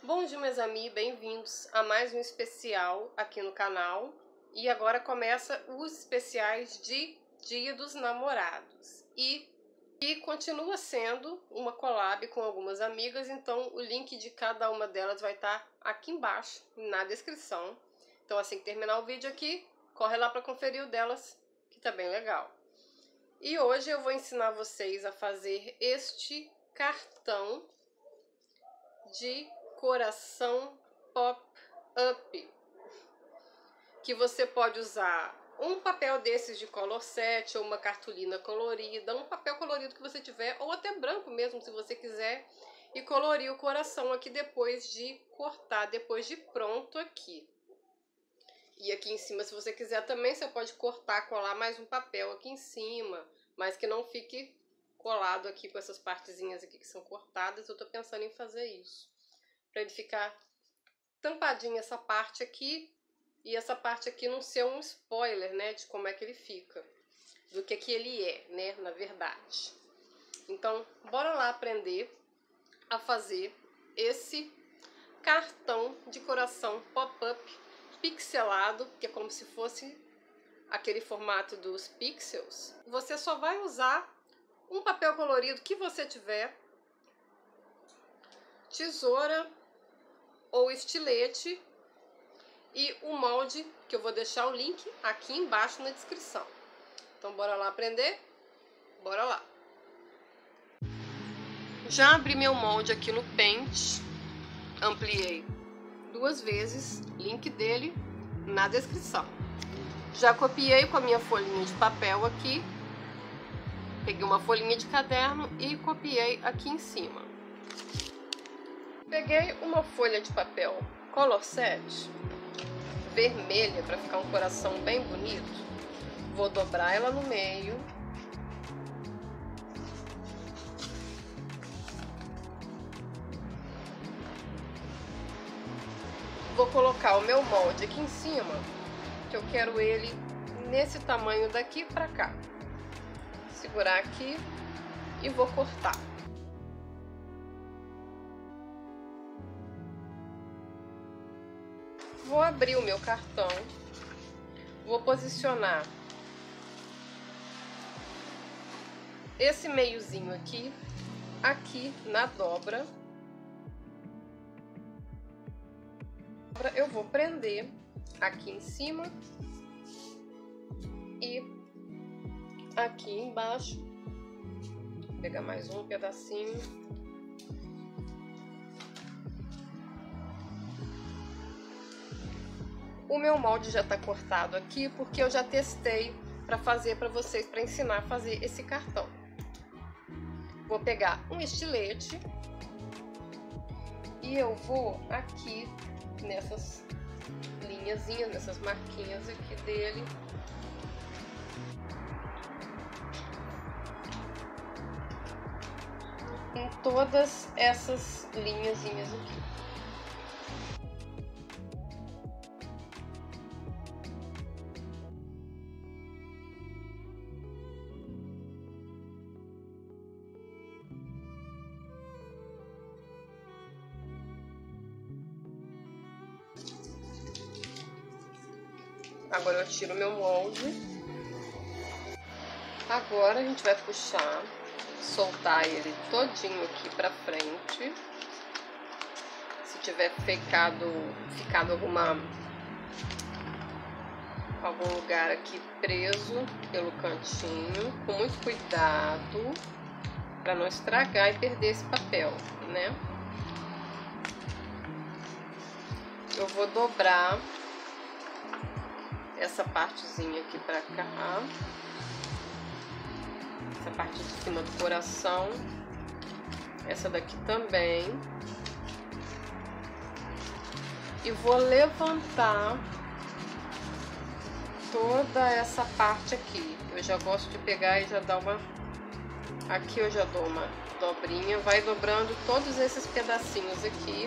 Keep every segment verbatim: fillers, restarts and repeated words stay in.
Bom dia, meus amigos, bem-vindos a mais um especial aqui no canal. E agora começa os especiais de Dia dos Namorados. E, e continua sendo uma collab com algumas amigas, então o link de cada uma delas vai estar aqui embaixo, na descrição. Então assim que terminar o vídeo aqui, corre lá para conferir o delas, que tá bem legal. E hoje eu vou ensinar vocês a fazer este cartão de coração pop-up, que você pode usar um papel desses de color set ou uma cartolina colorida, um papel colorido que você tiver, ou até branco mesmo se você quiser, e colorir o coração aqui depois de cortar, depois de pronto aqui. E aqui em cima, se você quiser também, você pode cortar, colar mais um papel aqui em cima, mas que não fique colado aqui com essas partezinhas aqui que são cortadas. Eu tô pensando em fazer isso, para ele ficar tampadinho essa parte aqui, e essa parte aqui não ser um spoiler, né, de como é que ele fica, do que que ele é, né, na verdade. Então, bora lá aprender a fazer esse cartão de coração pop-up pixelado, que é como se fosse aquele formato dos pixels. Você só vai usar um papel colorido que você tiver, tesoura ou estilete e o molde, que eu vou deixar o link aqui embaixo na descrição. Então bora lá aprender? Bora lá! Já abri meu molde aqui no Paint, ampliei duas vezes, link dele na descrição. Já copiei com a minha folhinha de papel aqui, peguei uma folhinha de caderno e copiei aqui em cima. Peguei uma folha de papel color set, vermelha, para ficar um coração bem bonito. Vou dobrar ela no meio. Vou colocar o meu molde aqui em cima, que eu quero ele nesse tamanho daqui para cá. Segurar aqui e vou cortar. Vou abrir o meu cartão, vou posicionar esse meiozinho aqui, aqui na dobra. Eu vou prender aqui em cima e aqui embaixo. Vou pegar mais um pedacinho. O meu molde já tá cortado aqui, porque eu já testei para fazer para vocês, para ensinar a fazer esse cartão. Vou pegar um estilete e eu vou aqui nessas linhazinhas, nessas marquinhas aqui dele. Em todas essas linhazinhas aqui. Agora eu tiro meu molde. Agora a gente vai puxar, soltar ele todinho aqui pra frente. Se tiver ficado, ficado alguma, algum lugar aqui preso pelo cantinho, com muito cuidado para não estragar e perder esse papel, né? Eu vou dobrar essa partezinha aqui pra cá, essa parte de cima do coração, essa daqui também, e vou levantar toda essa parte aqui. Eu já gosto de pegar e já dar uma, aqui eu já dou uma dobrinha, vai dobrando todos esses pedacinhos aqui.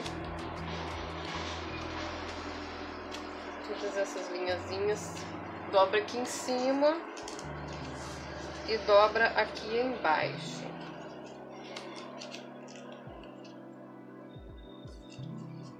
Todas essas linhazinhas, dobra aqui em cima e dobra aqui embaixo.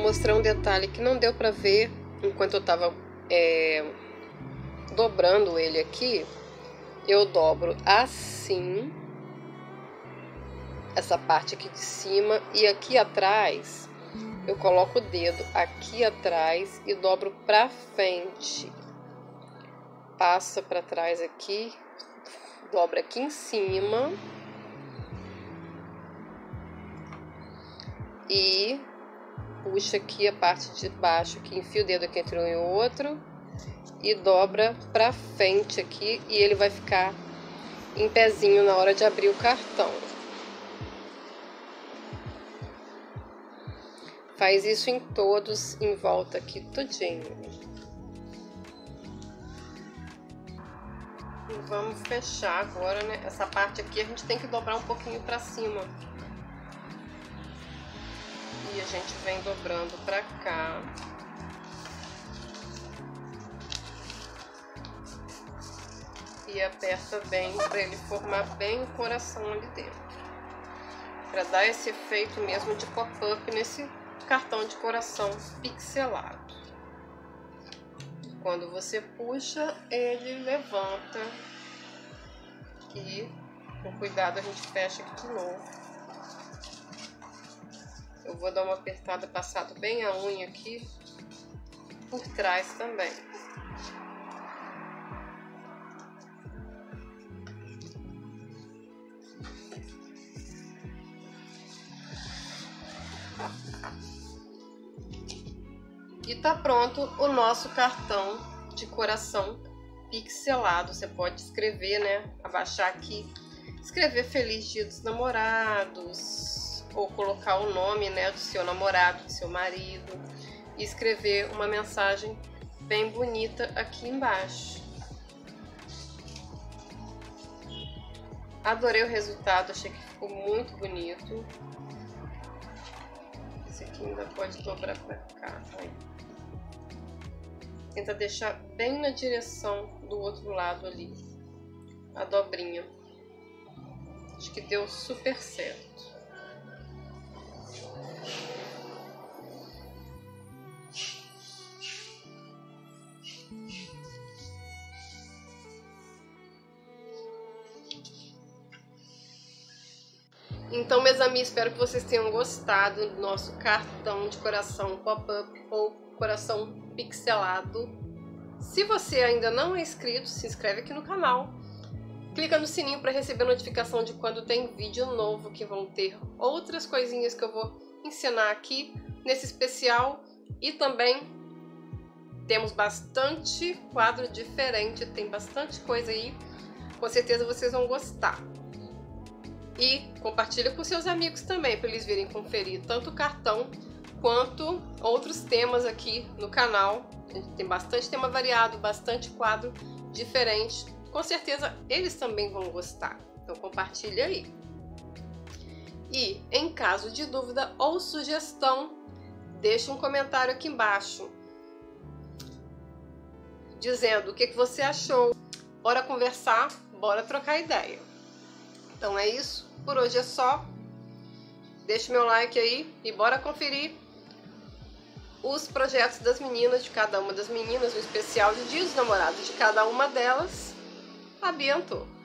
mostrar um detalhe que não deu pra ver enquanto eu tava é, dobrando ele aqui. Eu dobro assim, essa parte aqui de cima, e aqui atrás eu coloco o dedo aqui atrás e dobro pra frente. Passa pra trás aqui, dobra aqui em cima e puxa aqui a parte de baixo, que enfia o dedo aqui entre um e outro e dobra pra frente aqui, e ele vai ficar em pezinho na hora de abrir o cartão. Faz isso em todos, em volta aqui, tudinho. E vamos fechar agora, né? Essa parte aqui a gente tem que dobrar um pouquinho pra cima. E a gente vem dobrando pra cá. E aperta bem para ele formar bem o coração ali dentro, para dar esse efeito mesmo de pop-up nesse cartão de coração pixelado. Quando você puxa, ele levanta e com cuidado a gente fecha aqui de novo. Eu vou dar uma apertada, passado bem a unha aqui por trás também. E tá pronto o nosso cartão de coração pixelado. Você pode escrever, né? Abaixar aqui, escrever Feliz Dia dos Namorados, ou colocar o nome, né, do seu namorado, do seu marido, e escrever uma mensagem bem bonita aqui embaixo. Adorei o resultado, achei que ficou muito bonito. Esse aqui ainda pode dobrar pra cá, tá? Tenta deixar bem na direção do outro lado ali, a dobrinha. Acho que deu super certo. Então, meus amigos, espero que vocês tenham gostado do nosso cartão de coração pop-up ou coração pixelado. Se você ainda não é inscrito, se inscreve aqui no canal. Clica no sininho para receber notificação de quando tem vídeo novo, que vão ter outras coisinhas que eu vou ensinar aqui nesse especial. E também temos bastante quadro diferente, tem bastante coisa aí. Com certeza vocês vão gostar. E compartilha com seus amigos também, para eles virem conferir tanto o cartão quanto outros temas aqui no canal. A gente tem bastante tema variado, bastante quadro diferente. Com certeza eles também vão gostar. Então compartilha aí. E em caso de dúvida ou sugestão, deixa um comentário aqui embaixo dizendo o que, que você achou. Bora conversar, bora trocar ideia. Então é isso, por hoje é só. Deixa meu like aí e bora conferir os projetos das meninas, de cada uma das meninas, o especial de Dia dos Namorados de cada uma delas. Abiantou!